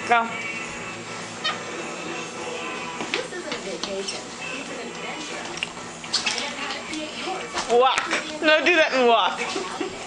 Go. This isn't a vacation. It's an adventure. Find out how to create yours. Walk. No, do that and walk.